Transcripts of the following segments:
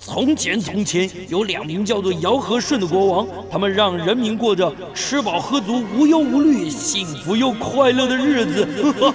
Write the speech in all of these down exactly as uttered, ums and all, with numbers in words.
从前，从前有两名叫做尧和舜的国王，他们让人民过着吃饱喝足、无忧无虑、幸福又快乐的日子。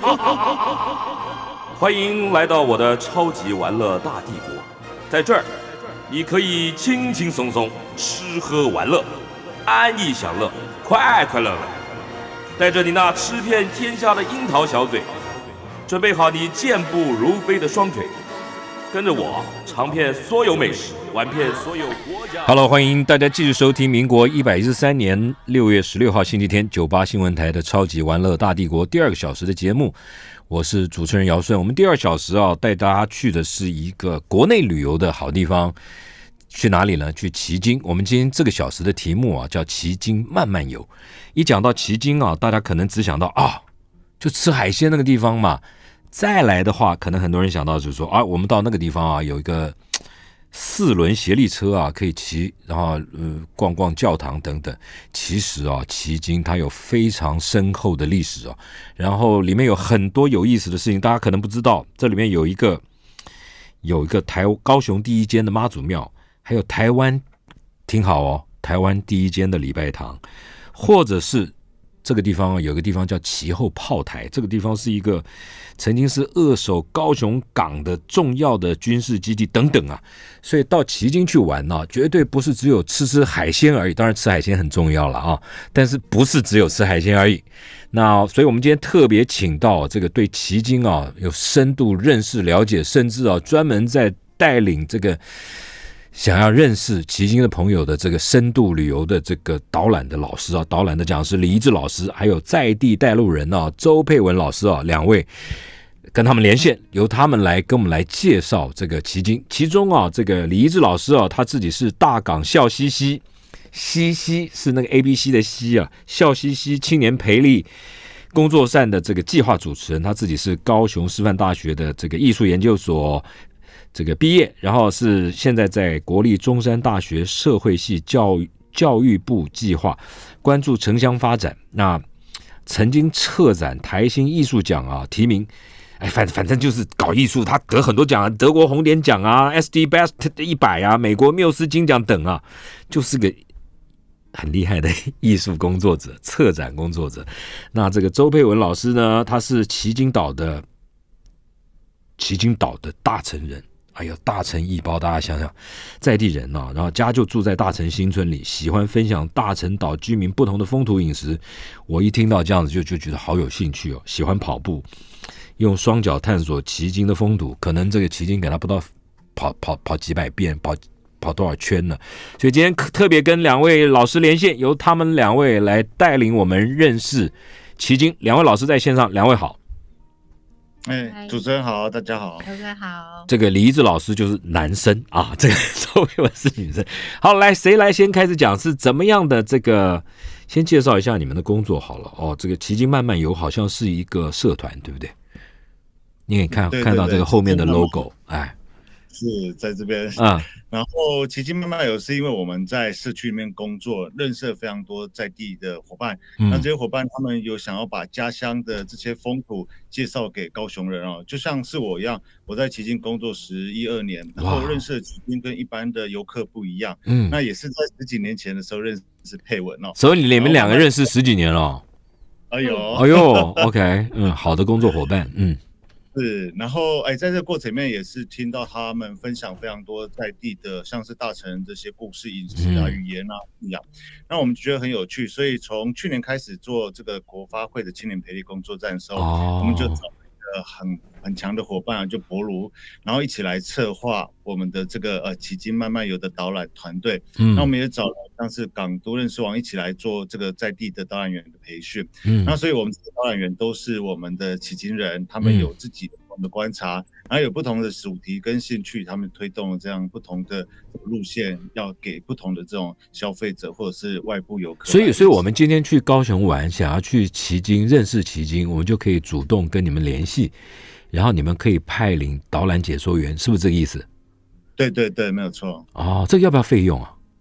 欢迎来到我的超级玩乐大帝国，在这儿，你可以轻轻松松吃喝玩乐，安逸享乐，快快乐乐。带着你那吃遍天下的樱桃小嘴，准备好你健步如飞的双腿。跟着我尝遍所有美食，玩遍所有国家。 Hello， 欢迎大家继续收听民国一百一十三年六月十六号星期天九八新闻台的超级玩乐大帝国第二个小时的节目，我是主持人姚顺。我们第二小时啊，带大家去的是一个国内旅游的好地方，去哪里呢？去旗津。我们今天这个小时的题目啊，叫旗津慢慢游。一讲到旗津啊，大家可能只想到啊，就吃海鲜那个地方嘛。再来的话，可能很多人想到就是说啊，我们到那个地方啊，有一个四轮协力车啊，可以骑，然后呃逛逛教堂等等。其实啊，旗津它有非常深厚的历史啊，然后里面有很多有意思的事情，大家可能不知道。这里面有一个有一个台高雄第一间的妈祖庙，还有台湾听好哦，台湾第一间的礼拜堂，或者是。这个地方有个地方叫旗后炮台，这个地方是一个曾经是扼守高雄港的重要的军事基地等等啊，所以到旗津去玩呢、啊，绝对不是只有吃吃海鲜而已，当然吃海鲜很重要了啊，但是不是只有吃海鲜而已。那所以我们今天特别请到这个对旗津啊有深度认识了解，甚至啊专门在带领这个。想要认识旗津的朋友的这个深度旅游的这个导览的老师啊，导览的讲师李一智老师，还有在地带路人啊周佩文老师啊，两位跟他们连线，由他们来跟我们来介绍这个旗津。其中啊，这个李一智老师啊，他自己是大港笑嘻嘻，嘻嘻是那个 A B C 的嘻啊，笑嘻嘻青年培力工作站的这个计划主持人，他自己是高雄师范大学的这个艺术研究所。这个毕业，然后是现在在国立中山大学社会系教育教育部计划关注城乡发展。那曾经策展台新艺术奖啊，提名，哎，反反正就是搞艺术，他得很多奖，德国红点奖啊 ，S D Best 一百啊，美国缪斯金奖等啊，就是个很厉害的艺术工作者、策展工作者。那这个周佩文老师呢，他是旗津岛的旗津岛的大城人。哎呦，大城一包，大家想想，在地人啊，然后家就住在大城新村里，喜欢分享大城岛居民不同的风土饮食。我一听到这样子就就觉得好有兴趣哦，喜欢跑步，用双脚探索旗津的风土，可能这个旗津给他不到跑跑跑几百遍，跑跑多少圈呢？所以今天特别跟两位老师连线，由他们两位来带领我们认识旗津。两位老师在线上，两位好。 哎，主持人好，大家好， 大家好。 这个李一智老师就是男生啊，这个周佩文是女生。好，来，谁来先开始讲是怎么样的？这个先介绍一下你们的工作好了哦。这个旗津慢慢游好像是一个社团，对不对？你可以看对对对看到这个后面的 logo， 哎， 是在这边啊、嗯。 然后旗津慢慢游是因为我们在社区里面工作，认识了非常多在地的伙伴。嗯、那这些伙伴他们有想要把家乡的这些风土介绍给高雄人哦，就像是我一样，我在旗津工作十一二年，然后认识的旗津跟一般的游客不一样。嗯，那也是在十几年前的时候认识佩文哦。 所以你们两个认识十几年了。 哎呦， 哎呦 ，OK， 嗯，好的工作伙伴，嗯。 是，然后哎，在这个过程里面也是听到他们分享非常多在地的，像是大城这些故事、饮食啊、语言啊、信仰，那我们觉得很有趣，所以从去年开始做这个国发会的青年培力工作站的时候，哦、我们就找了一个很很强的伙伴，就博如，然后一起来策划我们的这个呃旗津慢慢游的导览团队。嗯，那我们也找了像是港都认识网一起来做这个在地的导览员的培训。嗯，那所以我们这些导览员都是我们的旗津人，他们有自己的不同的观察，嗯、然后有不同的主题跟兴趣，他们推动了这样不同的路线，要给不同的这种消费者或者是外部游客。 所以，所以我们今天去高雄玩，想要去旗津认识旗津，我们就可以主动跟你们联系。然后你们可以派领导览解说员，是不是这个意思？ 对对对，没有错。 哦，这个要不要费用啊？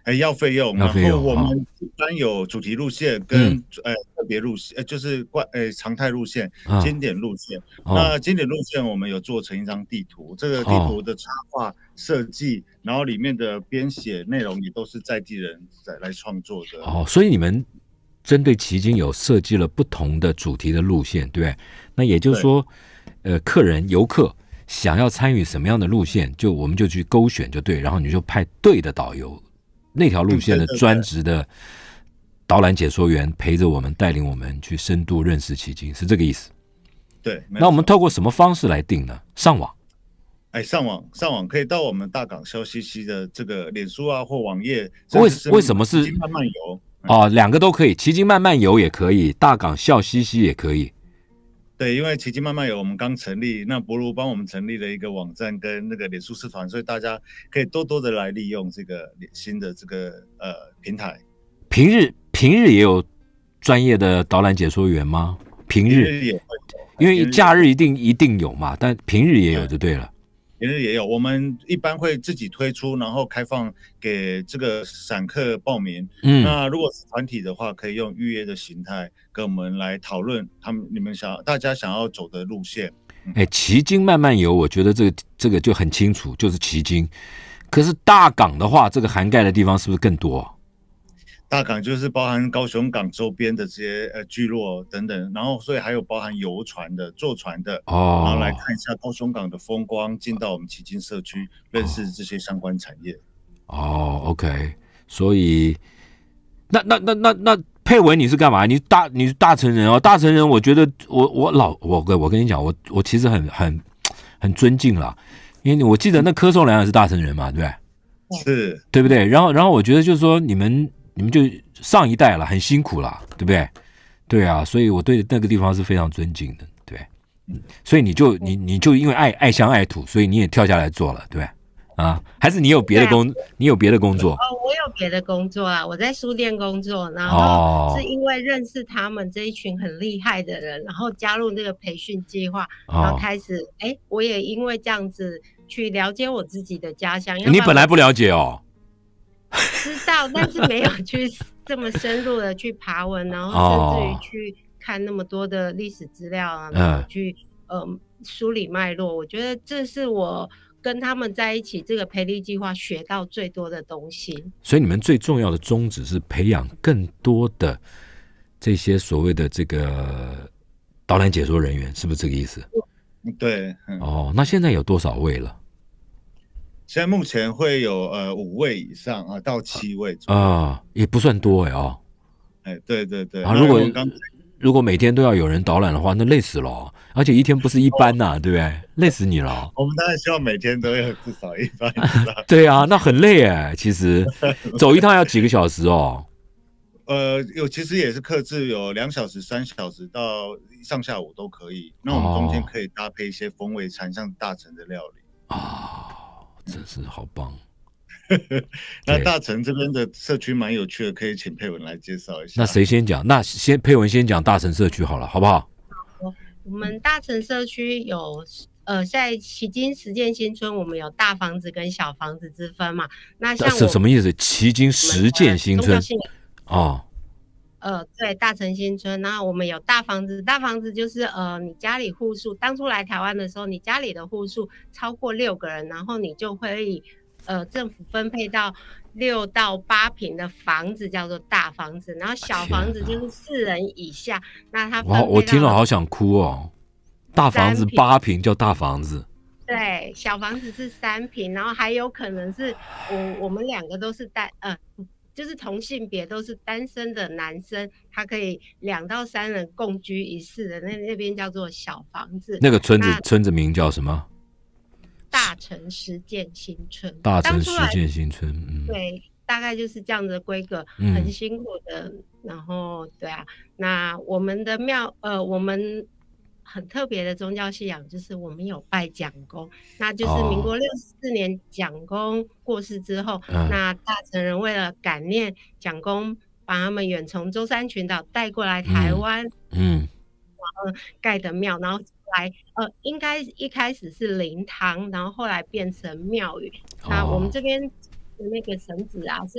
哎，要费用， 要费用。 然后我们一般有主题路线跟、嗯、呃特别路线，呃就是怪呃常态路线、啊、经典路线。哦、那经典路线我们有做成一张地图，这个地图的插画设计，哦、然后里面的编写内容也都是在地人在来创作的。 哦，所以你们针对旗津有设计了不同的主题的路线，对不对？那也就是说，呃，客人游客想要参与什么样的路线，就我们就去勾选就对，然后你就派对的导游，那条路线的专职的导览解说员陪着我们，带领我们去深度认识旗津，是这个意思。 对， 那我们透过什么方式来定呢？上网。 哎，上网上网可以到我们大港笑嘻嘻的这个脸书啊或网页。 为为什么是旗津慢慢游？ 哦，两个都可以，旗津慢慢游也可以，大港笑嘻嘻也可以。 对，因为旗津慢慢游我们刚成立，那博如帮我们成立了一个网站跟那个脸书社团，所以大家可以多多的来利用这个新的这个呃平台。 平日平日也有专业的导览解说员吗？平日, 平日也会有， 因为假日一定一定有嘛，但平日也有就对了。 平日也有，我们一般会自己推出，然后开放给这个散客报名。嗯，那如果是团体的话，可以用预约的形态跟我们来讨论他们你们想大家想要走的路线。 哎、嗯，旗津慢慢游，我觉得这个这个就很清楚，就是旗津。可是大港的话，这个涵盖的地方是不是更多？ 大港就是包含高雄港周边的这些呃聚落等等，然后所以还有包含游船的、坐船的，哦，然后来看一下高雄港的风光，进到我们旗津社区认识这些相关产业。 哦 ，OK， 所以那那那那那佩文你是干嘛？你大你是大成人哦，大成人，我觉得我我老我跟我跟你讲，我我其实很很很尊敬啦，因为我记得那柯受良也是大成人嘛，对不对？是， 对不对？然后然后我觉得就是说你们。你们就上一代了，很辛苦了，对不对？对啊，所以我对那个地方是非常尊敬的，对。嗯，所以你就你你就因为爱爱乡爱土，所以你也跳下来做了，对不对？啊，还是你有别的工，啊、你有别的工作？ 哦，我有别的工作啊，我在书店工作，然后是因为认识他们这一群很厉害的人，然后加入这个培训计划，然后开始，哎、哦，我也因为这样子去了解我自己的家乡。 你本来不了解哦。 知道，但是没有去这么深入的去爬文，然后甚至于去看那么多的历史资料啊，然后去呃梳理脉络。我觉得这是我跟他们在一起这个培力计划学到最多的东西。 所以你们最重要的宗旨是培养更多的这些所谓的这个导览解说人员，是不是这个意思？ 对。嗯、 哦，那现在有多少位了？ 现在目前会有呃五位以上啊，到七位左右啊，也不算多哎哦。 哎，对对对。 啊，如果如果每天都要有人导览的话，那累死了、哦，而且一天不是一班呐、啊，哦、对不对？累死你了、哦。 我们当然希望每天都有至少一班。 对啊，那很累哎，其实走一趟要几个小时哦。 呃，有其实也是客制，有两小时、三小时到上下午都可以。那我们中间可以搭配一些风味餐，像大成的料理啊。真是好棒！ 那大成这边的社区蛮有趣的，可以请佩文来介绍一下。 那谁先讲？那先佩文先讲大成社区好了，好不好？ 好，我们大成社区有呃，在旗津实践新村，我们有大房子跟小房子之分嘛。那像是什么意思？旗津实践新村哦。 呃，对，大成新村，然后我们有大房子，大房子就是呃，你家里户数，当初来台湾的时候，你家里的户数超过六个人，然后你就会呃，政府分配到六到八坪的房子叫做大房子，然后小房子就是四人以下，那它哇，我听了好想哭哦，大房子八坪叫大房子。 对，小房子是三坪，然后还有可能是我我们两个都是单呃。就是同性别都是单身的男生，他可以两到三人共居一室的，那那边叫做小房子。 那个村子村子名叫什么？ 大成实践新村。 大成实践新村，嗯， 对，大概就是这样子的规格，嗯、很辛苦的。然后，对啊，那我们的庙，呃，我们很特别的宗教信仰就是我们有拜蒋公，那就是民国六十四年蒋公过世之后，哦、那大成人为了感念蒋公，把他们远从舟山群岛带过来台湾，嗯，嗯然后盖的庙，然后来呃，应该一开始是灵堂，然后后来变成庙宇。哦、那我们这边的那个神子啊，是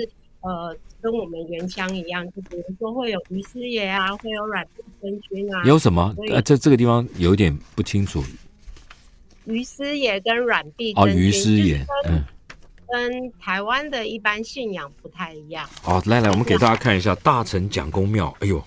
呃，跟我们原乡一样，就比如说会有鱼师爷啊，会有软臂真菌啊。 有什么？呃，这这个地方有点不清楚。 鱼师爷跟软臂真菌。 哦，鱼师爷，嗯。 跟台湾的一般信仰不太一样。 好，来来，我们给大家看一下大成蒋公庙。哎呦，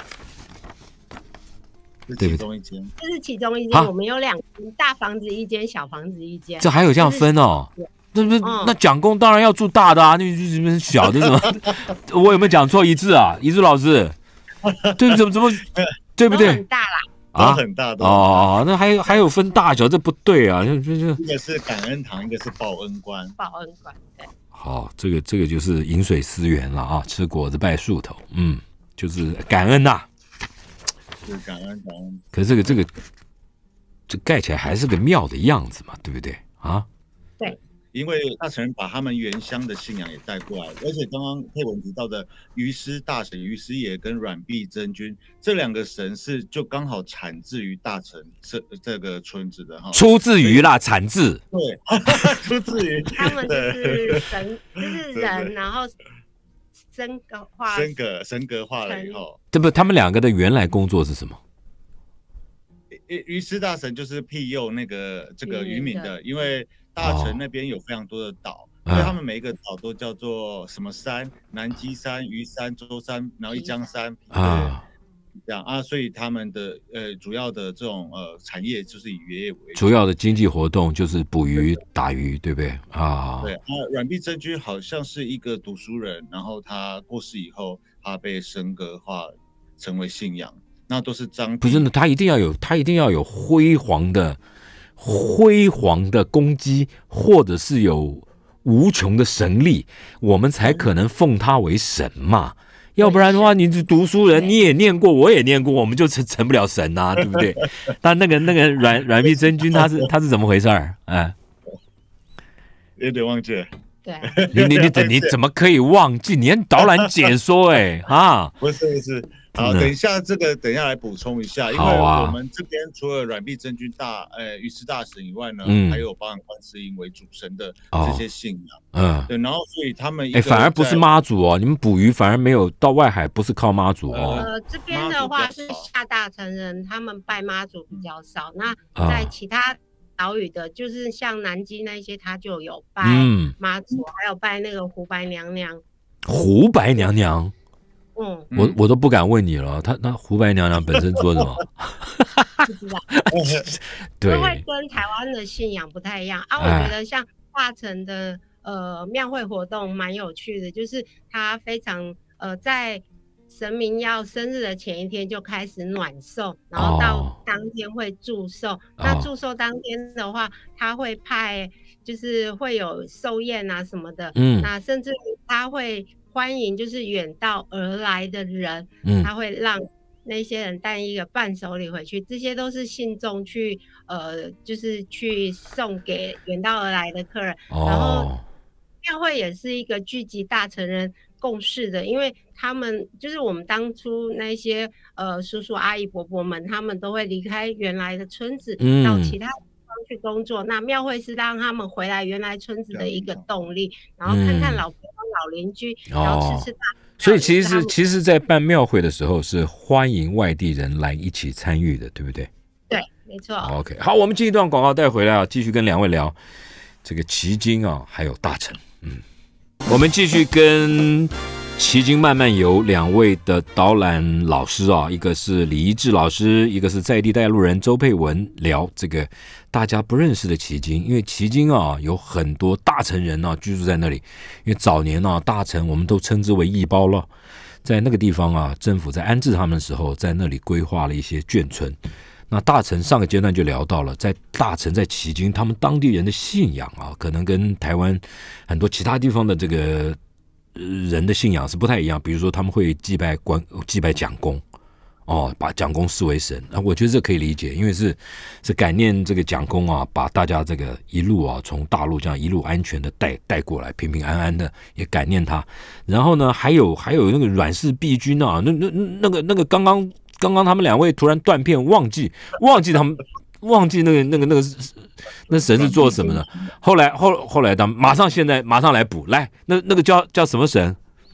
这是其中一间， 这是其中一间。我们有两间，大房子一间，小房子一间。 这还有这样分哦？那不、嗯、那蒋公当然要住大的啊，那什么小的什么？我有没有讲错一字啊？一字老师，对，怎么怎么，对不对？ 很大啦。 啊，很大的哦，那还有还有分大小，这不对啊！就就一个是感恩堂，一个是报恩关。 报恩关，对。 好，这个这个就是饮水思源了啊，吃果子拜树头，嗯，就是感恩呐、啊。 是感恩感恩。 可是这个这个这盖起来还是个庙的样子嘛，对不对啊？ 对。 因为大成人把他们原乡的信仰也带过来，而且刚刚佩文提到的鱼师大神、鱼师爷跟软臂真君这两个神是就刚好产自于大成这这个村子的哈， 出自于啦，产自对，出自于他们就是神，就是人，然后神格化， 神格神格化了以后， 这不他们两个的原来工作是什么？ 鱼师大神就是庇佑那个这个渔民的，因为大成那边有非常多的岛，哦、所以他们每一个岛都叫做什么山，南基山、鱼山、舟山，然后一江山啊，这样啊，所以他们的呃主要的这种呃产业就是以渔业为主， 主要的经济活动就是捕鱼、打鱼，对不对啊？ 对啊，软臂真君好像是一个读书人，然后他过世以后，他被神格化成为信仰。那都是张不是，他一定要有，他一定要有辉煌的、辉煌的功绩，或者是有无穷的神力，我们才可能奉他为神嘛。要不然的话，你读书人，你也念过，我也念过，我们就成成不了神啊，对不对？但那个那个软软臂真君，他是他是怎么回事儿？哎， 有点忘记了。 对， 你你你你怎么可以忘记？你很导览解说哎、欸、啊？ 不是不是。好，等一下这个等一下来补充一下，因为我们这边除了软臂真君大呃鱼师大神以外呢，嗯、还有包含观世音为主神的这些信仰，嗯，对，然后所以他们哎、 欸、反而不是妈祖哦，你们捕鱼反而没有到外海，不是靠妈祖哦。 呃，这边的话是下大成人，他们拜妈祖比较少，那在其他岛屿的，就是像南基那些，他就有拜妈祖，嗯、还有拜那个胡白娘娘。 胡白娘娘。 嗯， 我我都不敢问你了，他那胡白娘娘本身做什么？ 不知道， 对， 会跟台湾的信仰不太一样啊。我觉得像大成的呃庙会活动蛮有趣的，就是他非常呃在神明要生日的前一天就开始暖寿，然后到当天会祝寿。哦、那祝寿当天的话，他会派就是会有寿宴啊什么的，嗯，那甚至他会。欢迎就是远道而来的人，嗯、他会让那些人带一个伴手礼回去，这些都是信众去呃，就是去送给远道而来的客人。哦、然后庙会也是一个聚集大成人共事的，因为他们就是我们当初那些呃叔叔阿姨伯伯们，他们都会离开原来的村子，嗯、到其他地方去工作。那庙会是让他们回来原来村子的一个动力，然后看看老婆。嗯老邻居，然后吃吃大、哦， 所以其实其实，在办庙会的时候是欢迎外地人来一起参与的，对不对？ 对，没错。 OK， 好，我们进一段广告带回来啊，继续跟两位聊这个旗津啊，还有大成。嗯，我们继续跟旗津慢慢游两位的导览老师啊，一个是李一智老师，一个是在地带路人周佩文，聊这个大家不认识的旗津。因为旗津啊有很多大成人啊居住在那里，因为早年啊大成我们都称之为义包了，在那个地方啊，政府在安置他们的时候，在那里规划了一些眷村。那大成上个阶段就聊到了，在大成在旗津，他们当地人的信仰啊，可能跟台湾很多其他地方的这个人的信仰是不太一样，比如说他们会祭拜关祭拜蒋公，哦，把蒋公视为神。啊，我觉得这可以理解，因为是是感念这个蒋公啊，把大家这个一路啊从大陆这样一路安全的带带过来，平平安安的，也感念他。然后呢，还有还有那个阮氏璧君啊，那那那个那个刚刚刚刚他们两位突然断片，忘记忘记他们。忘记那个那个那个那神是做什么的？后来后后来他马上现在马上来补来，那那个叫叫什么神？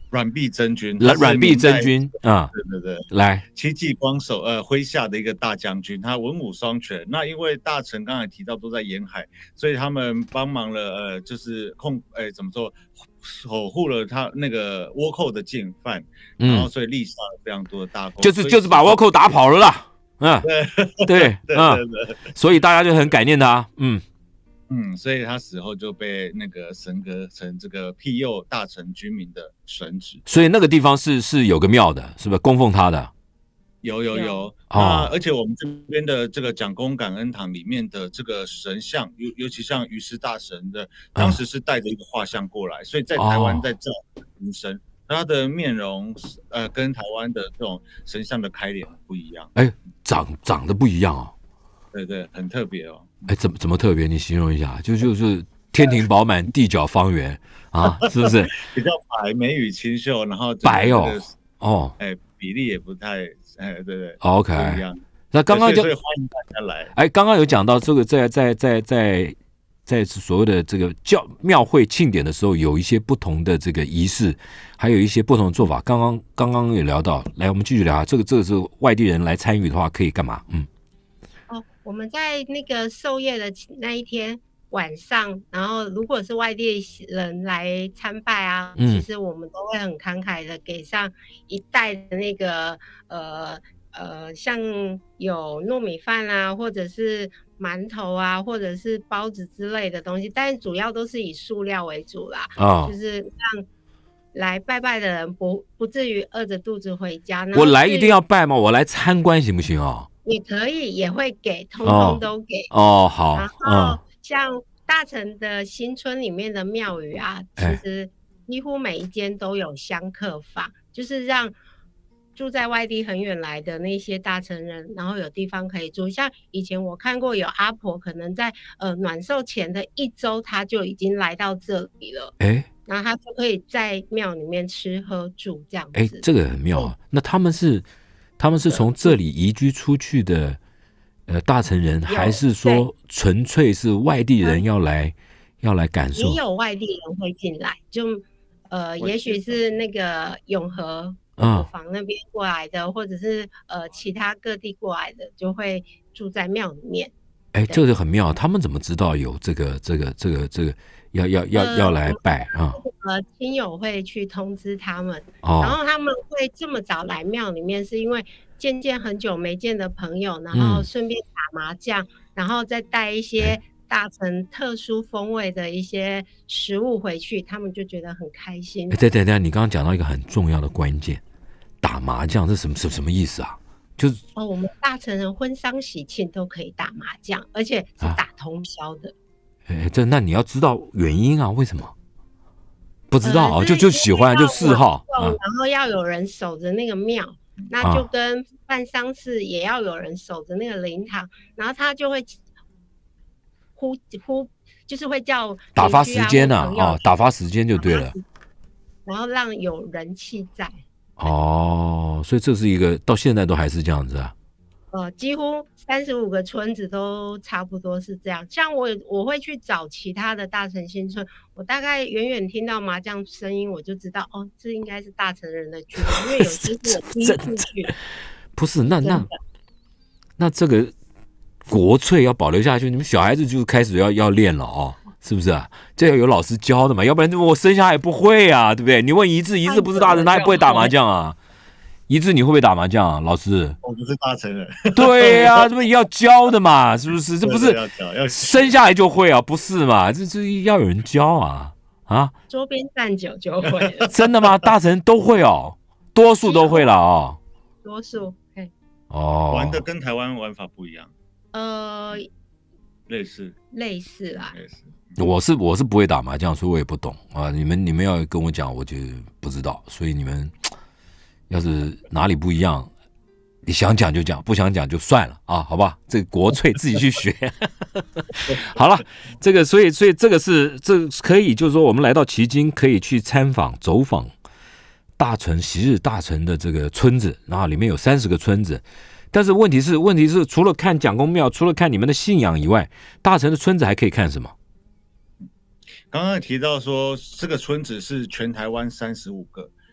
软臂真君， 软软臂真君啊， 对对对， 来戚继光手呃麾下的一个大将军，他文武双全。那因为大臣刚才提到都在沿海，所以他们帮忙了呃，就是控呃怎么说，守护了他那个倭寇的进犯， 嗯然后所以立下了非常多的大功， 就是就是把倭寇打跑了啦。嗯， 对对对啊， 对对， 所以大家就很感念他。嗯嗯，所以他死后就被那个神格成这个庇佑大臣居民的神职。 所以那个地方是是有个庙的，是不是供奉他的？ 有有有， 哦那而且我们这边的这个蒋公感恩堂里面的这个神像，尤尤其像于师大神的，当时是带着一个画像过来，所以在台湾在这无神，他的面容呃跟台湾的这种神像的开脸不一样， 哎，长长得不一样哦。 对对，很特别哦。 哎，怎么怎么特别？你形容一下，就就是天庭饱满，地角方圆啊，是不是？ 比较白，眉宇清秀，然后白哦哦， 哎，比例也不太哎，对对 ，OK， 不一样。 那刚刚就所以欢迎大家来。 哎，刚刚有讲到这个，在在在在在所谓的这个教庙会庆典的时候，有一些不同的这个仪式，还有一些不同的做法。刚刚刚刚有聊到，来，我们继续聊。这个这个是外地人来参与的话，可以干嘛？嗯。 哦，我们在那个授业的那一天晚上，然后如果是外地人来参拜啊，嗯、其实我们都会很慷慨的给上一袋的那个呃呃，像有糯米饭啊，或者是馒头啊，或者是包子之类的东西，但是主要都是以塑料为主啦，哦、就是让来拜拜的人不不至于饿着肚子回家。 我来一定要拜吗？我来参观行不行哦？ 也可以，也会给，通通都给。 哦，好。 然后像大城的新村里面的庙宇啊， 哎、 其实几乎每一间都有香客坊，就是让住在外地很远来的那些大城人，然后有地方可以住。像以前我看过有阿婆，可能在呃暖寿前的一周，她就已经来到这里了。 哎， 然后她就可以在庙里面吃喝住这样子。 哎，这个很妙啊。那他们是？他们是从这里移居出去的，呃，大城人，还是说纯粹是外地人要来、嗯、要来感受？ 也有外地人会进来，就呃，也许是那个永和国防那边过来的，嗯、或者是呃其他各地过来的，就会住在庙里面。 哎，这个很妙，他们怎么知道有这个这个这个这个要要要、呃、要来拜啊？ 呃，亲友会去通知他们，哦、然后他们会这么早来庙里面，是因为见见很久没见的朋友，然后顺便打麻将，嗯、然后再带一些大城特殊风味的一些食物回去，他们就觉得很开心。 对对对，你刚刚讲到一个很重要的关键，打麻将是什么什什么意思啊？就是哦，我们大城人婚丧喜庆都可以打麻将，而且是打通宵的。 哎、啊，这那你要知道原因啊，为什么？不知道啊、呃，就就喜欢就嗜好、 啊，然后要有人守着那个庙，那就跟办丧事也要有人守着那个灵堂，然后他就会呼呼，就是会叫、啊、 打发时间呢、啊，哦，打发时间就对了， 然后让有人气在。 哦，所以这是一个到现在都还是这样子啊。 呃，几乎三十五个村子都差不多是这样。像我，我会去找其他的大城新村，我大概远远听到麻将声音，我就知道哦，这应该是大城人的聚会，因为有些是我第一次去。 不是，那那那这个国粹要保留下去，你们小孩子就开始要要练了哦，是不是啊？这要有老师教的嘛，要不然我生下来也不会啊，对不对？你问一志，一志不是大城，他也不会打麻将啊。一志，你会不会打麻将啊？老师， 我不是大城人。 对呀、啊，这不要教的嘛，是不是？这不是生下来就会啊，不是嘛？这这要有人教啊啊！ 桌边站久就会了。 真的吗？大城都会哦，多数都会了哦。 多数，嘿。 哦。 玩的跟台湾玩法不一样。 呃， 类似。 类似啦。 类似。 我是我是不会打麻将，所以我也不懂啊。你们你们要跟我讲，我就不知道。所以你们。要是哪里不一样，你想讲就讲，不想讲就算了啊，好吧？这个国粹自己去学。好了，这个所以所以这个是这可以就是说，我们来到旗津可以去参访走访大城昔日大城的这个村子，然后里面有三十个村子。但是问题是问题是除了看蒋公庙，除了看你们的信仰以外，大城的村子还可以看什么？ 刚刚提到说这个村子是全台湾三十五个。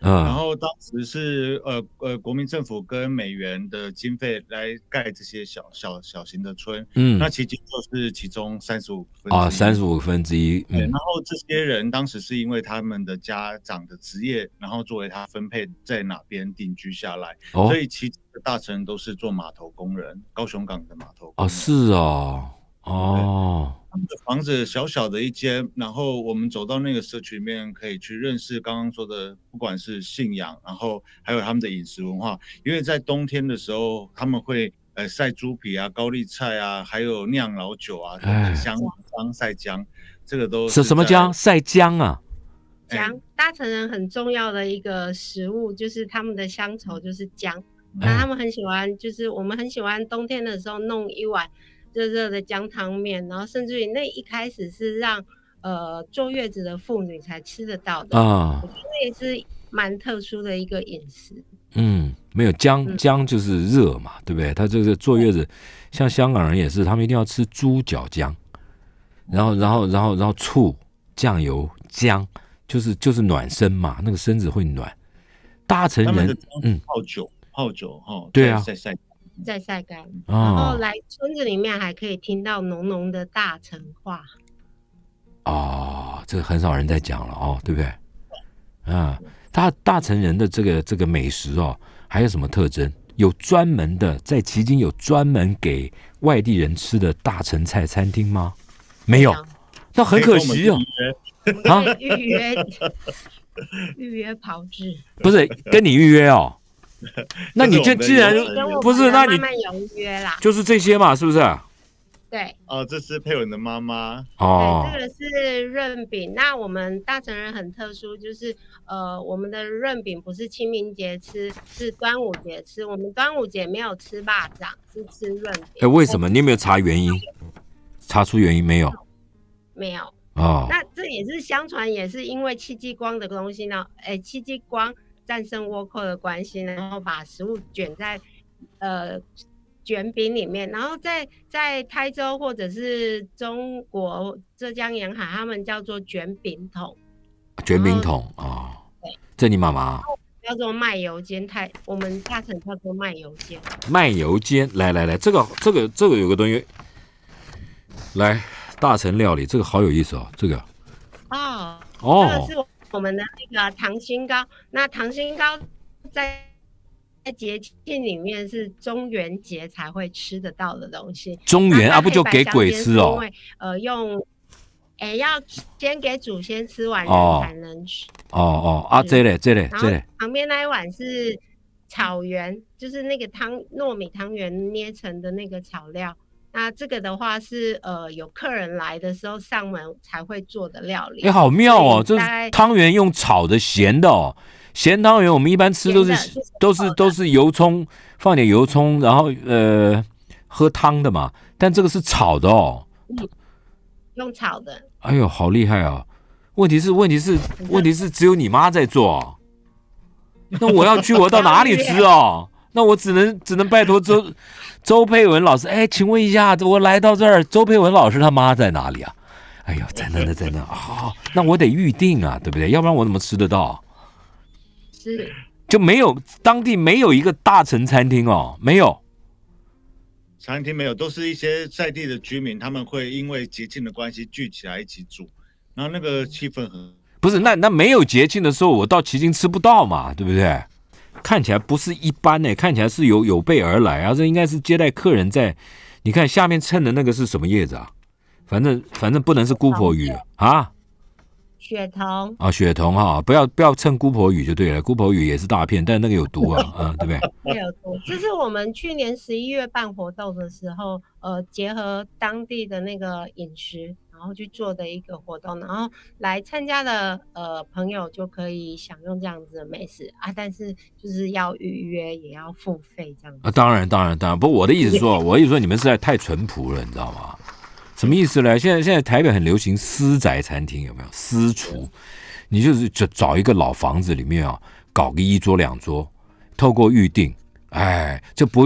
嗯， 然后当时是呃呃国民政府跟美元的经费来盖这些小小小型的村， 嗯， 那旗津就是其中三十五分之一啊，三十五分之一， 对，然后这些人当时是因为他们的家长的职业，然后作为他分配在哪边定居下来， 哦， 所以其实大臣都是做码头工人，高雄港的码头工人。 哦，是哦，哦， 他们的房子小小的一间，然后我们走到那个社区里面，可以去认识刚刚说的，不管是信仰，然后还有他们的饮食文化。因为在冬天的时候，他们会呃晒猪皮啊、高丽菜啊，还有酿老酒啊，香姜晒姜，这个都是什么姜？晒姜啊？ 姜，大城人很重要的一个食物就是他们的乡愁，就是姜。那他们很喜欢，就是我们很喜欢冬天的时候弄一碗热热的姜汤面，然后甚至于那一开始是让呃坐月子的妇女才吃得到的啊，我觉得也是蛮特殊的一个饮食。 嗯，没有姜，姜就是热嘛，对不对？他这个坐月子，像香港人也是，他们一定要吃猪脚姜，然后然后然后然后醋、酱油、姜，就是就是暖身嘛，那个身子会暖。大城人嗯泡酒泡酒哈， 对啊， 晒晒再晒干，然后来村子里面还可以听到浓浓的大城话。 哦，这个很少人在讲了哦，对不对？啊，大大城人的这个这个美食哦，还有什么特征？有专门的在旗津有专门给外地人吃的大城菜餐厅吗？没有，那很可惜哦。 啊，预约预约炮制， 不是跟你预约哦。那你就既然不是，那你慢慢有预约啦， 就是这些嘛，是不是？ 对， 哦，这是佩文的妈妈哦，对，这个是润饼。那我们大城人很特殊，就是呃，我们的润饼不是清明节吃，是端午节吃。我们端午节没有吃蚂蚱，是吃润饼。 哎，为什么？你有没有查原因？查出原因没有？ 没有。 哦， 那这也是相传，也是因为戚继光的东西呢。哎，戚继光战胜倭寇的关系，然后把食物卷在呃卷饼里面，然后在在台州或者是中国浙江沿海，他们叫做卷饼筒。 卷饼筒啊，哦，这你妈妈叫做卖油煎，太我们大城叫做卖油煎。 卖油煎，来来来，这个这个这个有个东西，来。大城料理这个好有意思哦，这个哦哦， 这个是我们的那个溏心糕。那溏心糕在在节庆里面是中元节才会吃得到的东西。 中元啊，不就给鬼吃哦？ 因为呃用，哎要先给祖先吃完人才能吃。 哦哦啊，这嘞这嘞这嘞。 旁边那一碗是草圆，就是那个汤糯米汤圆捏成的那个草料。那这个的话是呃有客人来的时候上门才会做的料理。哎， 欸，好妙哦！这汤圆用炒的咸的哦，咸汤圆我们一般吃都是都是都是油葱，放点油葱，然后呃喝汤的嘛。但这个是炒的哦， 嗯，用炒的。 哎呦，好厉害啊！问题是问题是问题是只有你妈在做哦，那我要去我到哪里吃哦？那我只能只能拜托周周佩文老师，哎，请问一下，我来到这儿，周佩文老师他妈在哪里啊？哎呦，在那呢，在那啊，哦，那我得预定啊，对不对？要不然我怎么吃得到？ 是， 就没有当地没有一个大城餐厅哦，没有， 餐厅没有，都是一些在地的居民，他们会因为节庆的关系聚起来一起煮，然后那个气氛很不是那那没有节庆的时候，我到旗津吃不到嘛，对不对？看起来不是一般呢，欸，看起来是有有备而来啊！这应该是接待客人在。你看下面衬的那个是什么叶子啊？反正反正不能是姑婆芋啊。 雪桐啊，雪桐哈，不要不要蹭姑婆芋就对了，姑婆芋也是大片，但那个有毒啊，啊，对不对？ 没有毒。这是我们去年十一月办活动的时候，呃，结合当地的那个饮食，然后去做的一个活动，然后来参加的呃朋友就可以享用这样子的美食啊，但是就是要预约，也要付费这样子。 啊，当然当然当然，不过我的意思是说，我的意思说你们实在太淳朴了，你知道吗？什么意思呢？现在现在台北很流行私宅餐厅，有没有？私厨，你就是就找一个老房子里面啊，搞个一桌两桌，透过预定，哎，就不用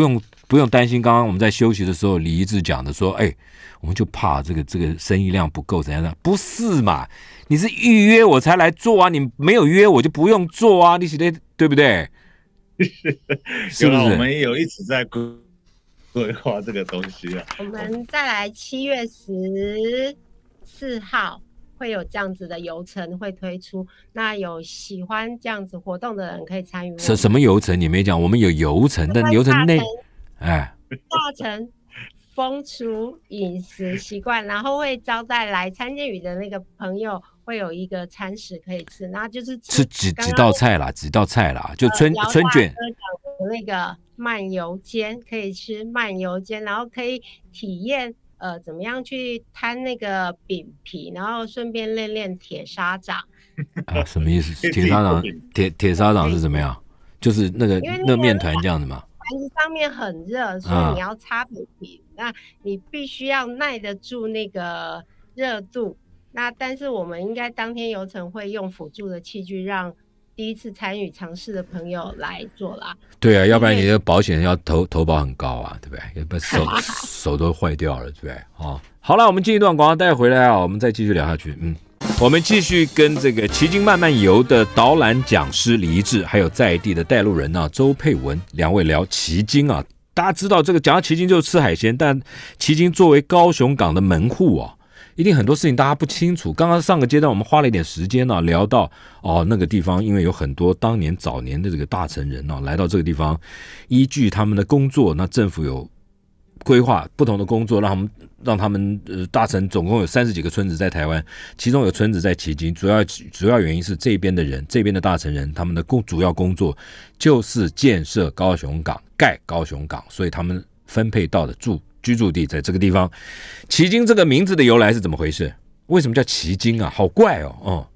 不用担心。刚刚我们在休息的时候，李一智讲的说，哎，我们就怕这个这个生意量不够怎样的？不是嘛？你是预约我才来做啊，你没有约我就不用做啊，你写的对不对？是不是？ 我们也有一直在规划这个东西啊。 我们再来七月十四号。会有这样子的游程会推出，那有喜欢这样子活动的人可以参与。 什什么游程你没讲？我们有游程，但游程内，哎， 大城风俗饮食习惯，然后会招待来参见语的那个朋友，会有一个餐食可以吃，然后就是吃几几道菜啦，几道菜啦，就春、呃、春卷。 那个慢油煎可以吃慢油煎，然后可以体验。呃，怎么样去摊那个饼皮，然后顺便练练铁砂掌啊？什么意思？铁砂掌，铁铁砂掌是怎么样？就是那个那个面团这样子嘛。 盘子上面很热，所以你要擦饼皮，啊、那你必须要耐得住那个热度。那但是我们应该当天游程会用辅助的器具让。第一次参与尝试的朋友来做啦， 对啊，要不然你的保险要投投保很高啊，对不对？要不然手手都坏掉了，对不对？哦，好了，我们进一段广告带回来啊，我们再继续聊下去。嗯，我们继续跟这个旗津慢慢游的导览讲师李一智，还有在地的带路人啊周佩文两位聊旗津啊。大家知道这个讲到旗津就是吃海鲜，但旗津作为高雄港的门户啊。一定很多事情大家不清楚。刚刚上个阶段我们花了一点时间呢、啊，聊到哦那个地方，因为有很多当年早年的这个大城人呢、啊，来到这个地方，依据他们的工作，那政府有规划不同的工作，让他们让他们呃大城总共有三十几个村子在台湾，其中有村子在旗津，主要主要原因是这边的人，这边的大城人，他们的工主要工作就是建设高雄港，盖高雄港，所以他们分配到的住。居住地在这个地方，旗津这个名字的由来是怎么回事？为什么叫旗津啊？好怪哦！哦，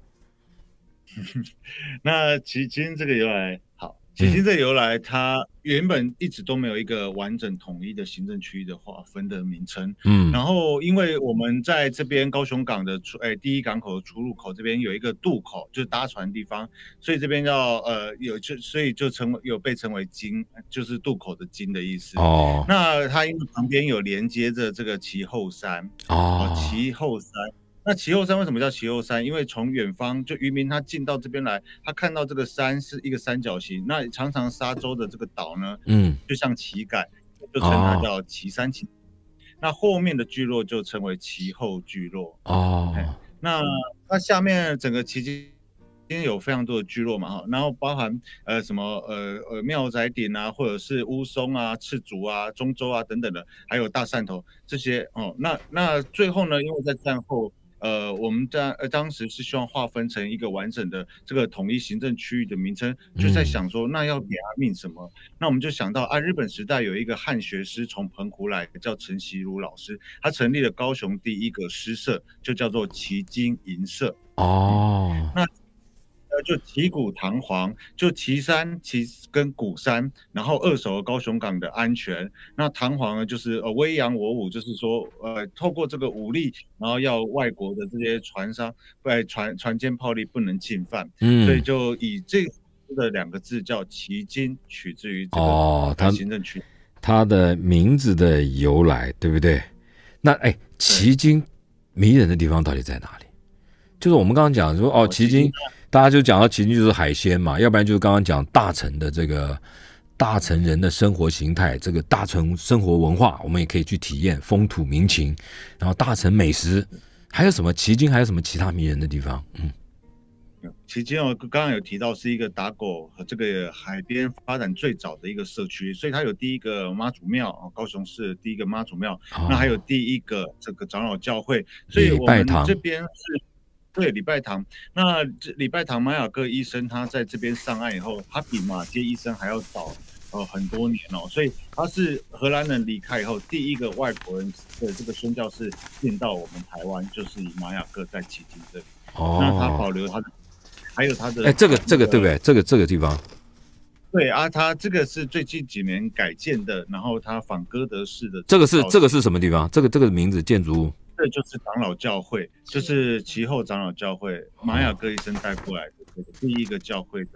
那旗津这个由来，好，旗津这个由来，它原本一直都没有一个完整统一的行政区域的划分的名称。嗯，然后因为我们在这边高雄港的出，哎，第一港口的出入口这边有一个渡口，就是搭船的地方，所以这边叫呃有就所以就成为有被称为津，就是渡口的津的意思。哦，那它因为旁边有连接着这个旗后山。哦，旗后山。那旗后山为什么叫旗后山？因为从远方就渔民他进到这边来，他看到这个山是一个三角形，那常常沙洲的这个岛呢，嗯，就像旗杆，就称它叫旗山旗。哦，那后面的聚落就称为旗后聚落。哦，那那下面整个旗津有非常多的聚落嘛，然后包含呃什么呃呃庙仔顶啊，或者是乌松啊、赤竹啊、中州啊等等的，还有大汕头这些哦。那那最后呢，因为在战后。呃，我们在呃当时是希望划分成一个完整的这个统一行政区域的名称，就在想说，那要给它命什么？嗯、那我们就想到啊，日本时代有一个汉学师从澎湖来，叫陈锡如老师，他成立了高雄第一个诗社，就叫做旗津吟社。哦，那。呃，就旗鼓堂皇，就旗山、旗跟鼓山，然后二手高雄港的安全。那堂皇呢，就是呃威扬我武，就是说呃透过这个武力，然后要外国的这些船商，呃船船坚炮利不能侵犯。嗯，所以就以这的两个字叫旗津，取自于这个行政区。哦， 它的名字的由来，对不对？那哎，旗津迷人的地方到底在哪里？就是我们刚刚讲说哦，旗津。大家就讲到旗津就是海鲜嘛，要不然就是刚刚讲大城的这个大城人的生活形态，这个大城生活文化，我们也可以去体验风土民情，然后大城美食，还有什么旗津还有什么其他迷人的地方？嗯， 旗津哦，刚刚有提到是一个打狗和这个海边发展最早的一个社区，所以它有第一个妈祖庙，高雄市第一个妈祖庙，哦、那还有第一个这个长老教会，所以我们这边是。对，礼拜堂。那礼拜堂马雅各医生他在这边上岸以后，他比马偕医生还要早呃很多年哦，所以他是荷兰人离开以后第一个外国人的这个宣教士进到我们台湾，就是以马雅各在旗津这里。哦，那他保留他的，还有他的， 哎，这个这个对不对？这个这个地方。 对啊，他这个是最近几年改建的，然后他仿哥德式的。 这个是这个是什么地方？这个这个名字建筑物。 这就是长老教会，就是旗后长老教会，马雅各医生带过来的第一个教会的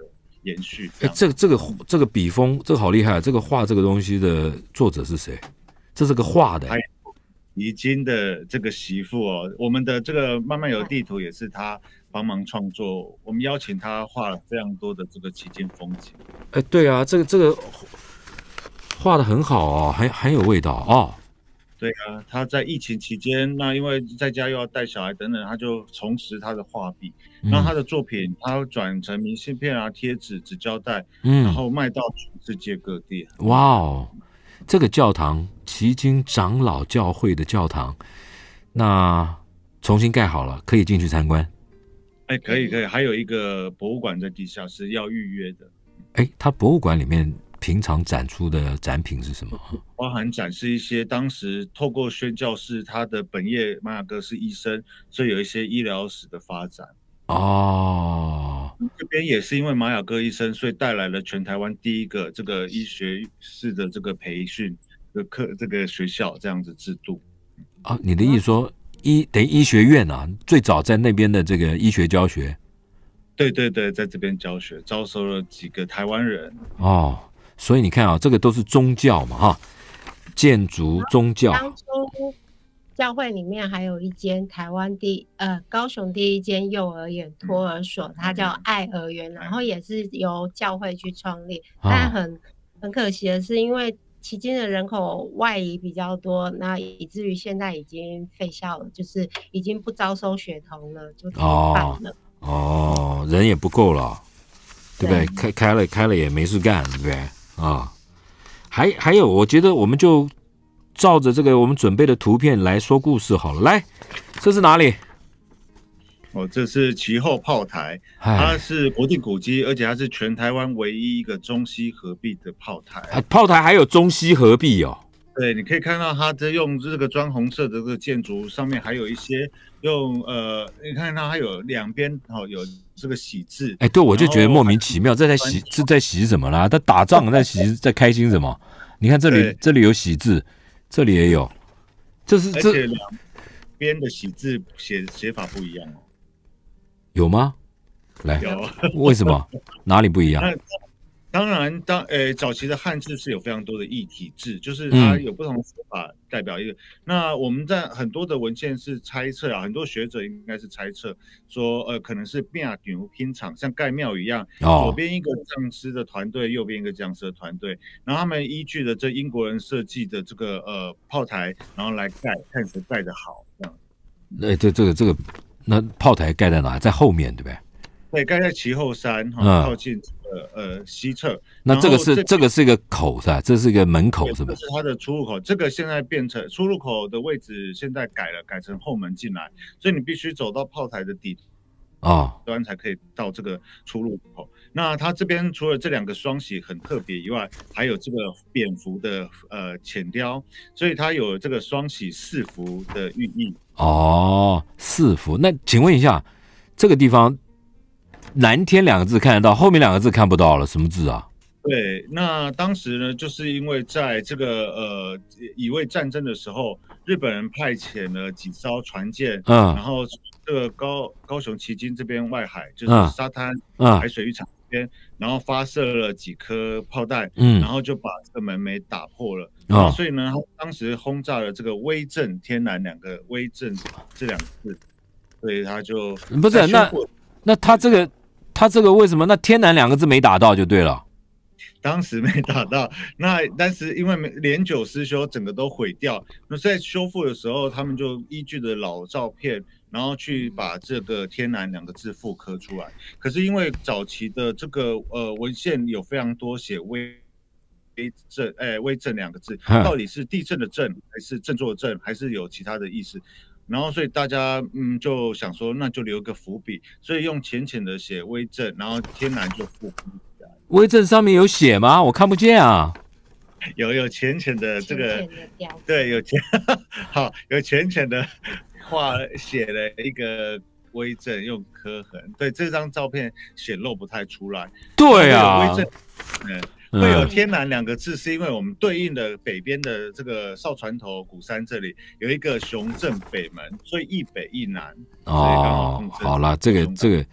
延续。 哎，这个这个这个笔锋，这个好厉害！这个画这个东西的作者是谁？这是个画的。 已经的这个媳妇哦，我们的这个慢慢游地图也是他帮忙创作，我们邀请他画了非常多的这个奇境风景。 哎，对啊，这个这个画的很好哦，很很有味道哦。 对啊，他在疫情期间，那因为在家又要带小孩等等，他就重拾他的画笔，然后他的作品他转成明信片啊、贴纸、纸胶带，嗯，然后卖到全世界各地。 哇哦！这个教堂奇经长老教会的教堂，那重新盖好了，可以进去参观。 哎，可以可以，还有一个博物馆在地下是要预约的。 哎，它博物馆里面平常展出的展品是什么？ 包含展示一些当时透过宣教士他的本业，马雅各是医生，所以有一些医疗史的发展。 哦， 这边也是因为马雅各医生，所以带来了全台湾第一个这个医学士的这个培训的课，这个学校这样子制度。 啊，你的意思说医等于医学院啊，最早在那边的这个医学教学？ 对对对，在这边教学，招收了几个台湾人。 哦，所以你看啊，这个都是宗教嘛，哈，建筑宗教。 当初教会里面还有一间台湾第呃高雄第一间幼儿园托儿所，它叫爱儿园，然后也是由教会去创立，但很很可惜的是，因为迄今的人口外移比较多，那以至于现在已经废校了，就是已经不招收学童了，就停办了。 哦，哦，人也不够了，对不对？开开了开了也没事干，对不对？啊，还还有，我觉得我们就照着这个我们准备的图片来说故事好了。来，这是哪里？ 哦，这是其后炮台，它是国定古迹，而且它是全台湾唯一一个中西合璧的炮台。 啊，炮台还有中西合璧哦。 对，你可以看到它这用这个砖红色的这个建筑上面还有一些用呃，你看它还有两边哦有这个喜字。 哎，对，我就觉得莫名其妙，这在喜是在喜什么啦？他打仗在喜在开心什么？你看这里这里有喜字，这里也有，这是这而且两边的喜字写写法不一样哦。 有吗？来， 有， 为什么？哪里不一样？ 当然，当呃早期的汉字是有非常多的异体字，就是它有不同的写法代表一个。嗯、那我们在很多的文献是猜测啊，很多学者应该是猜测说，呃，可能是庙牛拼场，像盖庙一样，哦、左边一个匠师的团队，右边一个匠师的团队，然后他们依据的这英国人设计的这个呃炮台，然后来盖，看谁盖得好这样。 哎，这这个这个，那炮台盖在哪？在后面对不对？ 对，盖在其后山，哈、嗯，靠近呃呃西侧。 那这个是 这, 这个是一个口是吧？这是一个门口是吧？ 这是它的出入口。这个现在变成出入口的位置，现在改了，改成后门进来，所以你必须走到炮台的底啊端才可以到这个出入口。那它这边除了这两个双喜很特别以外，还有这个蝙蝠的呃浅雕，所以它有这个双喜四福的寓意。 哦，四福。那请问一下，这个地方蓝天两个字看得到，后面两个字看不到了，什么字啊？ 对，那当时呢，就是因为在这个呃乙未战争的时候，日本人派遣了几艘船舰，嗯，然后这个高高雄旗津这边外海，就是沙滩、嗯、海水浴场这边，然后发射了几颗炮弹，嗯，然后就把这个门楣打破了，嗯，所以呢，他当时轰炸了这个威震天蓝两个威震这两个字，所以他就不是那那他这个。他这个为什么那天南两个字没打到就对了？ 当时没打到，那但是因为连九失修，整个都毁掉。那在修复的时候，他们就依据着老照片，然后去把这个天南两个字复刻出来。可是因为早期的这个呃文献有非常多写威威震，哎威震两个字，到底是地震的震，还是振作的振，还是有其他的意思？然后，所以大家嗯就想说，那就留个伏笔，所以用浅浅的写威震，然后天南就复刻起来。 威震上面有写吗？我看不见啊。 有有浅浅的这个，对，有浅好有浅浅的画写了一个威震，用刻痕。对，这张照片显露不太出来。 对啊， 威震，嗯。会有天南两个字，是因为我们对应的北边的这个哨船头鼓山这里有一个雄镇北门，所以一北一南。 哦，好了，这个这个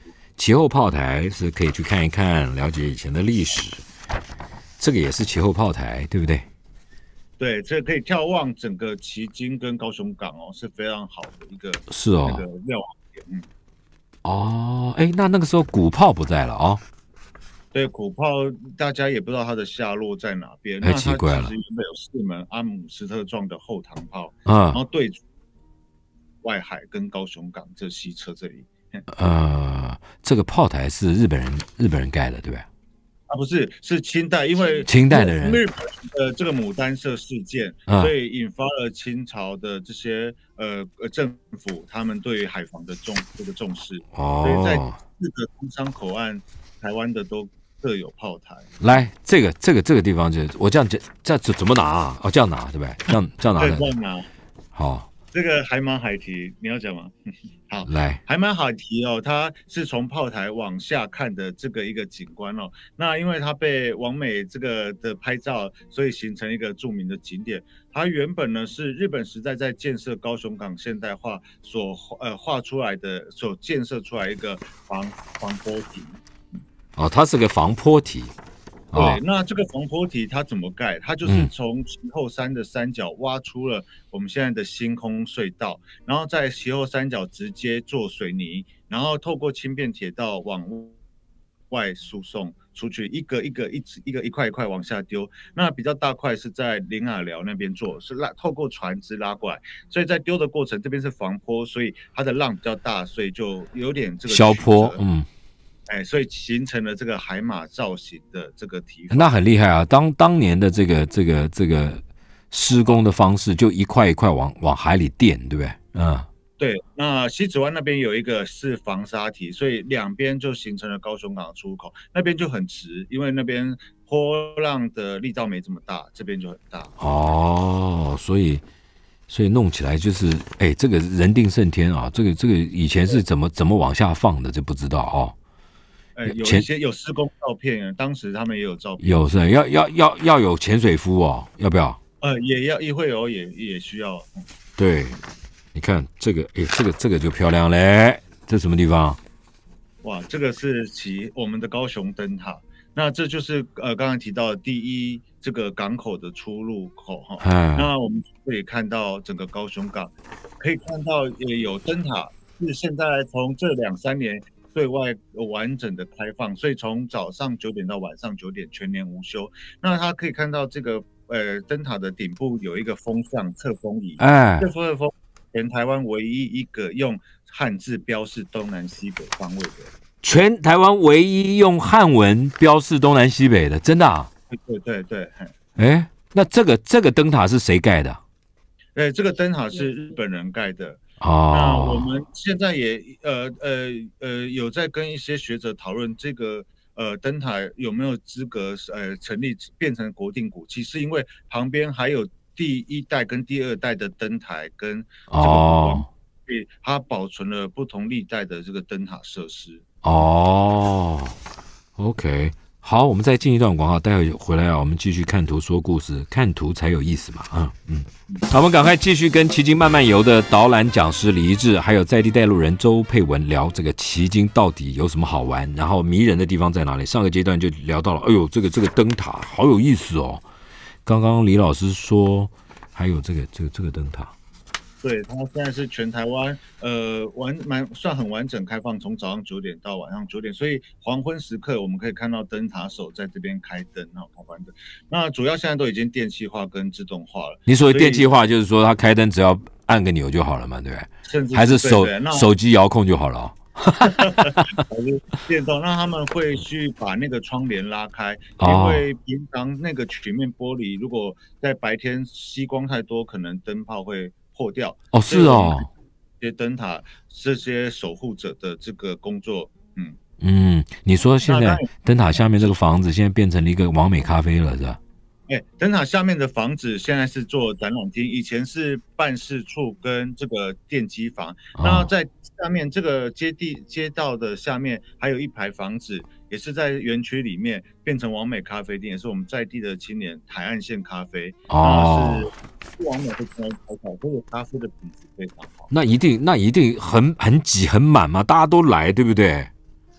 其后炮台是可以去看一看，了解以前的历史。这个也是其后炮台，对不对？ 对，这可以眺望整个旗津跟高雄港哦，是非常好的一个是哦那个瞭望点。嗯， 哦，哎，那那个时候鼓炮不在了哦。 对，鼓炮大家也不知道它的下落在哪边。 太奇怪了。 那它其实原本有四门阿姆斯特壮的后膛炮， 嗯， 然后对准外海跟高雄港这西侧这里。 呃，这个炮台是日本人日本人盖的，对不对？ 啊，不是，是清代，因为清代的人， 日本的这个牡丹社事件，嗯、所以引发了清朝的这些呃呃政府他们对于海防的重这个重视。哦，所以在四个通商口岸，台湾的都各有炮台。 来，这个这个这个地方就我这样这样怎么拿啊？哦，这样拿对不对？这样这样拿的。 这样拿。 好。 这个海马海堤，你要讲吗？好， 来， 海马海堤哦，它是从炮台往下看的这个一个景观哦。那因为它被网美这个的拍照，所以形成一个著名的景点。它原本呢是日本时代在建设高雄港现代化所呃画出来的，所建设出来一个防防波堤。 哦，它是个防波堤。 对，哦、那这个防波堤它怎么盖？它就是从其后山的山脚挖出了我们现在的星空隧道，然后在其后山脚直接做水泥，然后透过轻便铁道往外输送出去，一个一个一直一个一块一块往下丢。那比较大块是在林雅寮那边做，是拉透过船只拉过来，所以在丢的过程这边是防坡，所以它的浪比较大，所以就有点这个消坡，嗯。 哎，所以形成了这个海马造型的这个堤防， 那很厉害啊！当当年的这个这个这个施工的方式，就一块一块往往海里垫，对不对？嗯， 对。那西子湾那边有一个是防沙堤，所以两边就形成了高雄港的出口，那边就很直，因为那边波浪的力道没这么大，这边就很大。 哦，所以所以弄起来就是，哎，这个人定胜天啊！这个这个以前是怎么怎么往下放的，就不知道哦。 呃，有一些有施工照片，当时他们也有照片。 有是，要要要要有潜水夫哦，要不要？ 呃，也要，也会有，也也需要。 对，你看这个，哎，这个这个就漂亮嘞。这什么地方？ 哇，这个是其我们的高雄灯塔。那这就是呃刚才提到的第一这个港口的出入口哈。那我们可以看到整个高雄港，可以看到也有灯塔，是现在从这两三年。对外完整的开放，所以从早上九点到晚上九点全年无休。那他可以看到这个呃灯塔的顶部有一个风向测风仪，哎，这侧风全台湾唯一一个用汉字标示东南西北方位的， 全台湾唯一用汉文标示东南西北的，真的啊？ 对对对。 哎，那这个这个灯塔是谁盖的？ 哎，这个灯塔是日本人盖的。 哦， 那我们现在也呃呃呃有在跟一些学者讨论这个呃灯塔有没有资格呃成立变成国定古迹，是因为旁边还有第一代跟第二代的灯台跟这个哦，所以它保存了不同历代的这个灯塔设施。 哦 ，OK。好，我们再进一段广告，待会回来啊，我们继续看图说故事，看图才有意思嘛，嗯嗯。好，我们赶快继续跟旗津慢慢游的导览讲师李一志，还有在地带路人周佩文聊这个旗津到底有什么好玩，然后迷人的地方在哪里。上个阶段就聊到了，哎呦，这个这个灯塔好有意思哦。刚刚李老师说还有这个这个这个灯塔。 对，它现在是全台湾呃完蛮算很完整开放，从早上九点到晚上九点，所以黄昏时刻我们可以看到灯塔手在这边开灯，然后开关灯。那主要现在都已经电气化跟自动化了。 你所谓电气化，就是说它开灯只要按个钮就好了嘛，对不对？ 甚至还是手手机遥控就好了、哦。 电动，那他们会去把那个窗帘拉开，因为平常那个曲面玻璃如果在白天吸光太多，可能灯泡会破掉。 哦，是哦， 这些灯塔这些守护者的这个工作，嗯嗯，你说现在灯塔下面这个房子现在变成了一个完美咖啡了，是吧？ 哎，灯塔下面的房子现在是做展览厅，以前是办事处跟这个电机房。哦、然后在下面这个街地街道的下面还有一排房子，也是在园区里面变成完美咖啡店，也是我们在地的青年海岸线咖啡。哦，是完美会出来采采，这个咖啡的品质非常好。 那一定那一定很很挤很满嘛，大家都来，对不对？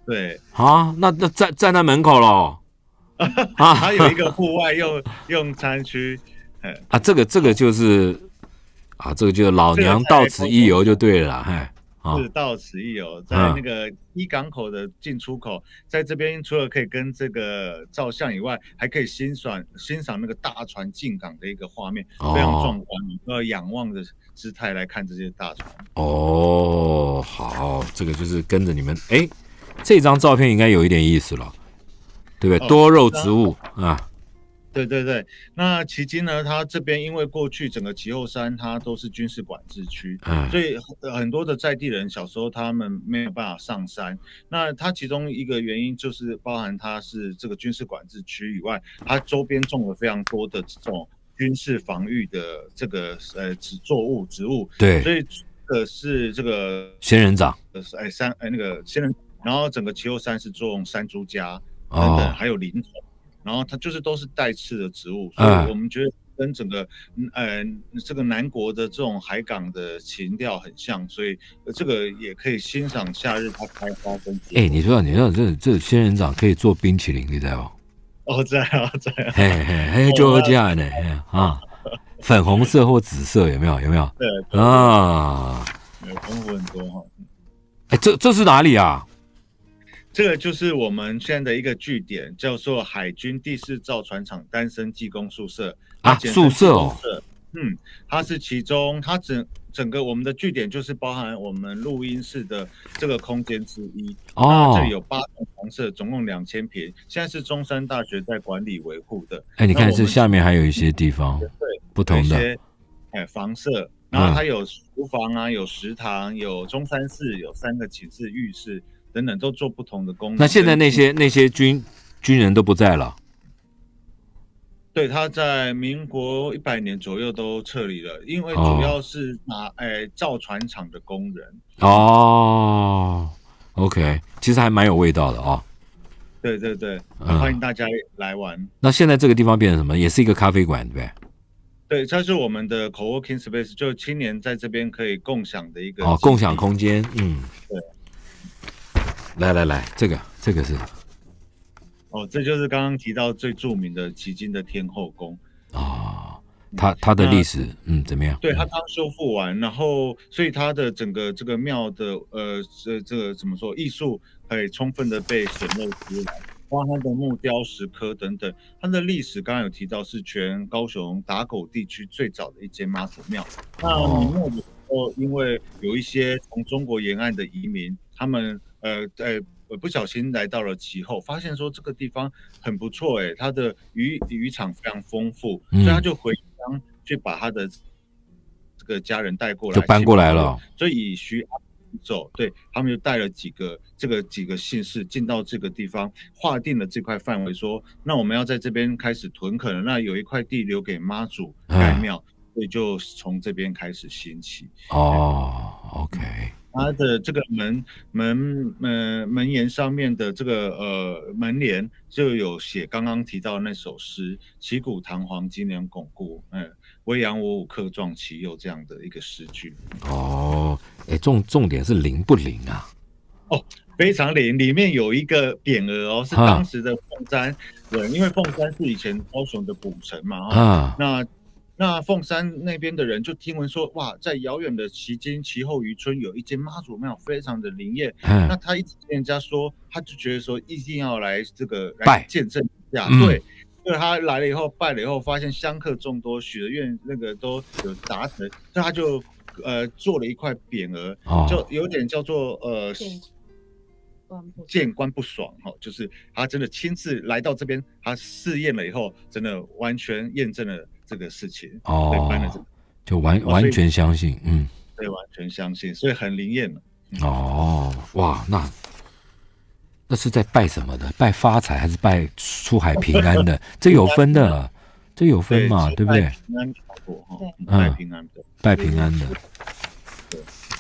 对啊，那那站站在门口咯。 啊，还有一个户外用用餐区。 啊，这个这个就是啊，这个就是老娘到此一游就对了啦，嗨。 是到此一游，在那个一港口的进出口，在这边除了可以跟这个照相以外，还可以欣赏欣赏那个大船进港的一个画面，非常壮观，你都要仰望的姿态来看这些大船。 哦，好，这个就是跟着你们，哎，这张照片应该有一点意思了，对不对？哦、多肉植物啊。 对对对，那旗津呢？它这边因为过去整个旗后山它都是军事管制区，嗯、所以很多的在地人小时候他们没有办法上山。那它其中一个原因就是包含它是这个军事管制区以外，它周边种了非常多的这种军事防御的这个呃植作物植物。 对， 所以这个是这个仙人掌， 哎山哎那个仙人，然后整个旗后山是种山猪家等等，哦、还有林丛。然后它就是都是带刺的植物，所以我们觉得跟整个呃这个南国的这种海港的情调很像，所以这个也可以欣赏夏日它开花跟。 哎、欸，你说你说这这仙人掌可以做冰淇淋，你知道不？哦，在啊在啊， 嘿嘿嘿，就这样的啊，粉红色或紫色有没有？有没有？ 对啊， 有丰富很多哈。 哎、欸，这这是哪里啊？ 这个就是我们现在的一个据点，叫做海军第四造船厂单身技工宿舍啊，宿舍哦， 嗯，它是其中，它整整个我们的据点就是包含我们录音室的这个空间之一哦。这里有八栋房舍，总共两千平，现在是中山大学在管理维护的。 哎，你看这下面还有一些地方，对，不同的哎房舍，然后它有厨房啊，有食堂，有中山室，有三个寝室、浴室。等等都做不同的功能。 那现在那些那些军军人都不在了。 对，他在民国一百年左右都撤离了，因为主要是拿诶造船厂的工人。 哦 ，OK， 其实还蛮有味道的哦。 对对对，嗯、欢迎大家来玩。 那现在这个地方变成什么？也是一个咖啡馆，对不对？ 对，它是我们的 co-working space， 就青年在这边可以共享的一个哦，共享空间。嗯， 对。 来来来，这个这个是， 哦，这就是刚刚提到最著名的旗津的天后宫哦，它它的历史嗯怎么样？ 对，它刚修复完，然后所以它的整个这个庙的呃这这个怎么说艺术可以充分的被显露出来，包括它的木雕、石刻等等。它的历史刚刚有提到是全高雄打狗地区最早的一间妈祖庙。那明末的时候，因为有一些从中国沿岸的移民，他们呃，呃，不小心来到了其后，发现说这个地方很不错，哎，它的渔渔场非常丰富，嗯、所以他就回乡去把他的这个家人带过来， 就搬过来了。 所以以徐阿走，对他们就带了几个这个几个姓氏进到这个地方，划定了这块范围，说那我们要在这边开始屯垦了，那有一块地留给妈祖盖庙，嗯、所以就从这边开始兴起。 哦 ，OK。 它的这个门门呃门檐上面的这个呃门帘就有写刚刚提到那首诗“旗鼓堂皇金梁巩固，嗯，威扬我武克壮其右”这样的一个诗句。 哦，哎，重重点是灵不灵啊？ 哦，非常灵，里面有一个匾额哦，是当时的凤山人，因为凤山是以前高雄的古城嘛，啊，那。那凤山那边的人就听闻说，哇，在遥远的旗津旗后渔村有一间妈祖庙，非常的灵验。嗯、那他一直跟人家说，他就觉得说一定要来这个来见证一下。对，因为他来了以后拜了以后，发现香客众多，许的愿那个都有达成，所以他就呃做了一块匾额，哦、就有点叫做呃见官不爽哈，就是他真的亲自来到这边，他试验了以后，真的完全验证了。这个事情哦， 这个、 就完完全相信，嗯， 对，完全相信，所以很灵验了。 嗯、哦，哇，那那是在拜什么的？拜发财还是拜出海平安的？这有分的，这有分嘛， 对, 对不对？ 平安果哈， 拜平安的， 拜平安的。对，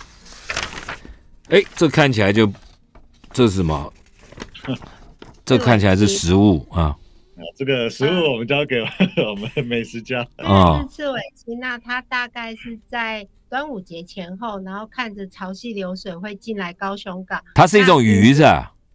哎，这看起来就这是什么？这看起来是食物啊。 这个食物我们交给我们美食家啊。这是赤尾鸡，那它大概是在端午节前后，然后看着潮汐流水会进来高雄港。 它是一种鱼是吧？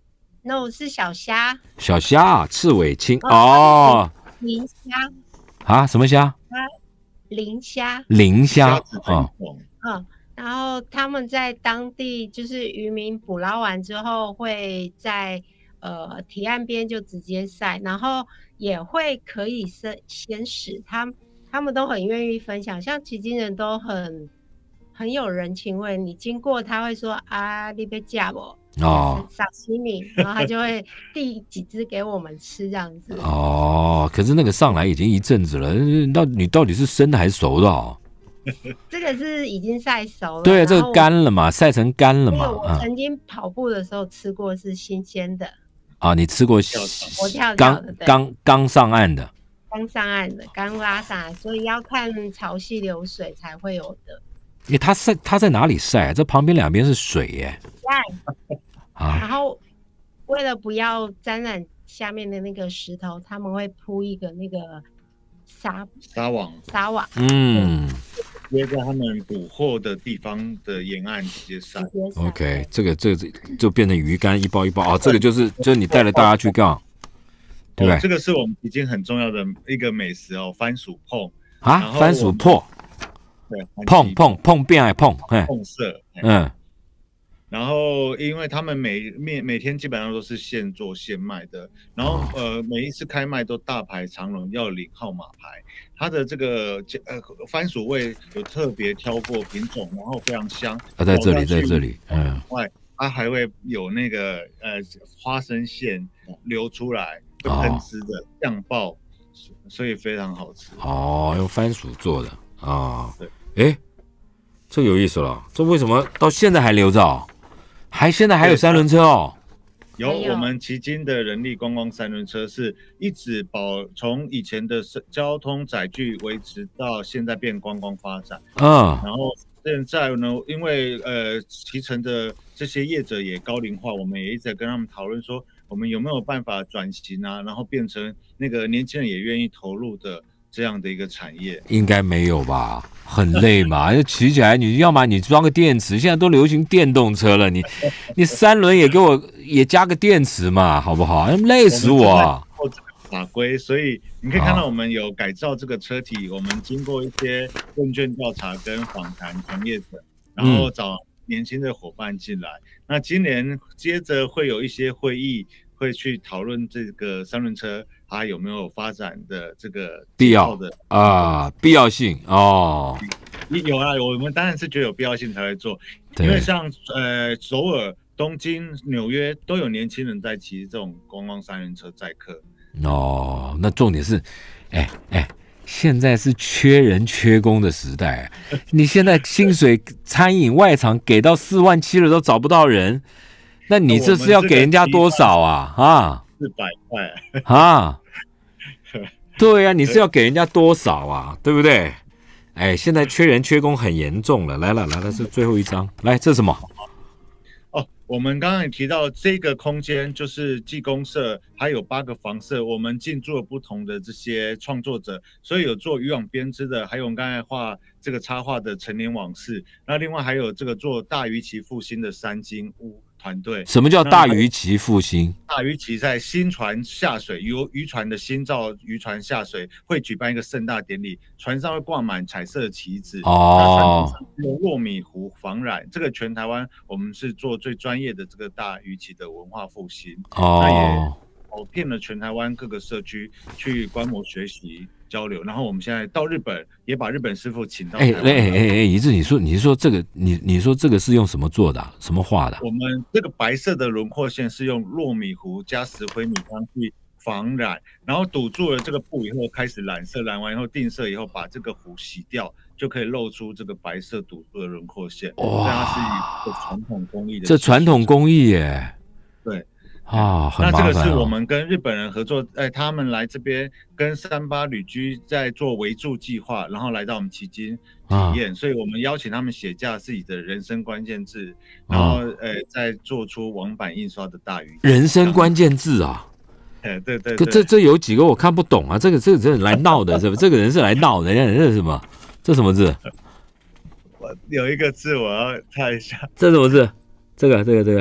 ，no 是小虾， 小虾啊，赤尾青哦， 磷虾啊，什么虾？ 磷虾， 磷虾哦， 嗯，然后他们在当地就是渔民捕捞完之后，会在呃堤岸边就直接晒，然后也会可以先先食，他们他们都很愿意分享，像旗津人都很很有人情味，你经过他会说啊，你被夹不？哦，沙西米，然后他就会递几只给我们吃这样子。 哦，可是那个上来已经一阵子了，那你到底是生的还是熟的哦？ 这个是已经晒熟了， 对，这个干了嘛，晒成干了嘛。 我曾经跑步的时候吃过，是新鲜的。 啊，你吃过？ 我跳刚刚刚上岸的， 刚上岸的，刚拉上来，所以要看潮汐流水才会有的。 欸、它晒，它在哪里晒？这旁边两边是水耶。 晒。啊、然后为了不要沾染下面的那个石头，他们会铺一个那个纱纱网， 纱网， 嗯， 约在他们捕获的地方的沿岸直接晒。 OK， 这个这个就变成鱼竿一包一包啊，这个就是就是你带着大家去干，对不对、哦？ 这个是我们已经很重要的一个美食哦，番薯碰啊，番薯破， 对， 碰碰碰变还碰， 碰色， 嗯。 然后，因为他们每每每天基本上都是现做现卖的，然后呃每一次开卖都大排长龙，要领号码牌。它的这个呃番薯味有特别挑过品种，然后非常香。 它、啊、在这里，在这里，嗯。 外，它还会有那个呃花生馅流出来，会喷汁的酱爆，所以非常好吃。 哦，用番薯做的啊、哦。 对， 哎，这有意思了，这为什么到现在还留着、哦？还现在还有三轮车哦， 有我们旗津的人力观光三轮车是一直保从以前的交通载具维持到现在变观光发展， 嗯， 然后现在呢，因为呃骑乘的这些业者也高龄化，我们也一直跟他们讨论说，我们有没有办法转型啊，然后变成那个年轻人也愿意投入的这样的一个产业。 应该没有吧？很累嘛，骑起来你要么你装个电池，现在都流行电动车了，你你三轮也给我也加个电池嘛，好不好？累死我、啊！ 法规，所以你可以看到我们有改造这个车体，我们经过一些问卷调查跟访谈从业者，然后找年轻的伙伴进来。嗯、那今年接着会有一些会议，会去讨论这个三轮车它有没有发展的这个必要的啊必要性哦。 有啊，我们当然是觉得有必要性才会做，因为像呃首尔、东京、纽约都有年轻人在骑这种观光三轮车载客。 哦，那重点是，哎哎，现在是缺人缺工的时代，你现在薪水餐饮外场给到四万七了都找不到人，那你这是要给人家多少啊？啊， 四百块啊？对啊，你是要给人家多少啊？对不对？哎，现在缺人缺工很严重了。来了来了，是最后一张，来，这是什么？ 哦，我们刚刚也提到这个空间就是技工社，还有八个房舍，我们进驻了不同的这些创作者，所以有做渔网编织的，还有我们刚才画这个插画的陈年往事，那另外还有这个做大鱼旗复兴的三金屋团队。 什么叫大鱼旗复兴？ 大鱼旗在新船下水，由渔船的新造渔船下水，会举办一个盛大典礼，船上会挂满彩色的旗子。 哦， 用糯米糊防染，这个全台湾我们是做最专业的这个大鱼旗的文化复兴。 哦， 那也跑遍了全台湾各个社区去观摩学习交流，然后我们现在到日本也把日本师傅请到台湾。 哎哎哎哎，一致，你说你说这个你你说这个是用什么做的、啊？什么画的、啊？ 我们这个白色的轮廓线是用糯米糊加石灰米汤去防染，然后堵住了这个布以后开始染色，染完以后定色以后把这个糊洗掉，就可以露出这个白色堵住的轮廓线。哇，这是一个传统工艺的。 这传统工艺耶。 对。 啊，很麻烦、哦、 那这个是我们跟日本人合作，哎，他们来这边跟三八旅居在做围住计划，然后来到我们旗津体验、啊，所以我们邀请他们写下自己的人生关键字，然后、啊、呃再做出网版印刷的大鱼。 人生关键字啊！ 哎，对对对， 这这有几个我看不懂啊，这个这个这来闹的，是不？这个人是来闹的，这是什么？这什么字？ 我有一个字我要看一下， 这什么字？这个这个这个。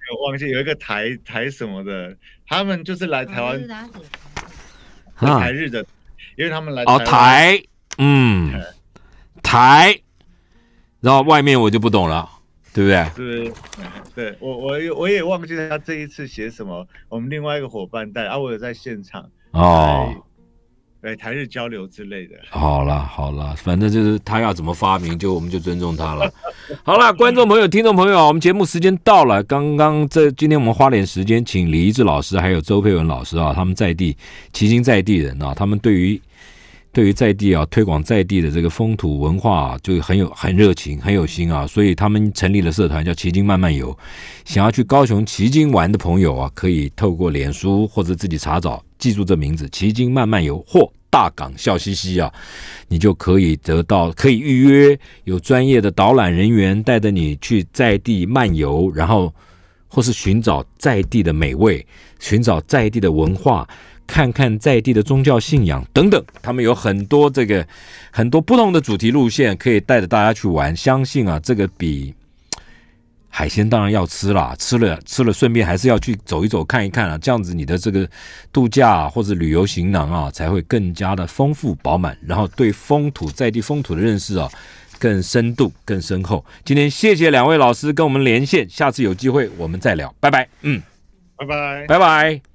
忘记有一个台台什么的，他们就是来台湾台日的，因为他们来台哦台，嗯台，然后外面我就不懂了，对不对？ 是，对我我我也忘记他这一次写什么，我们另外一个伙伴带啊，我有在现场哦。 对台日交流之类的， 好了好了，反正就是他要怎么发明，就我们就尊重他了。好了，观众朋友、听众朋友，我们节目时间到了。刚刚这今天我们花点时间，请李一智老师还有周佩文老师啊，他们在地旗津在地人啊，他们对于对于在地啊推广在地的这个风土文化、啊、就很有很热情很有心啊，所以他们成立了社团叫旗津慢慢游。想要去高雄旗津玩的朋友啊，可以透过脸书或者自己查找，记住这名字旗津慢慢游或大港笑嘻嘻啊，你就可以得到可以预约有专业的导览人员带着你去在地漫游，然后或是寻找在地的美味，寻找在地的文化，看看在地的宗教信仰等等，他们有很多这个很多不同的主题路线可以带着大家去玩。相信啊，这个比海鲜当然要吃啦，吃了吃了顺便还是要去走一走看一看啊，这样子你的这个度假、啊、或者旅游行囊啊才会更加的丰富饱满，然后对风土在地风土的认识啊更深度更深厚。今天谢谢两位老师跟我们连线，下次有机会我们再聊，拜拜。嗯， 拜拜， 拜拜。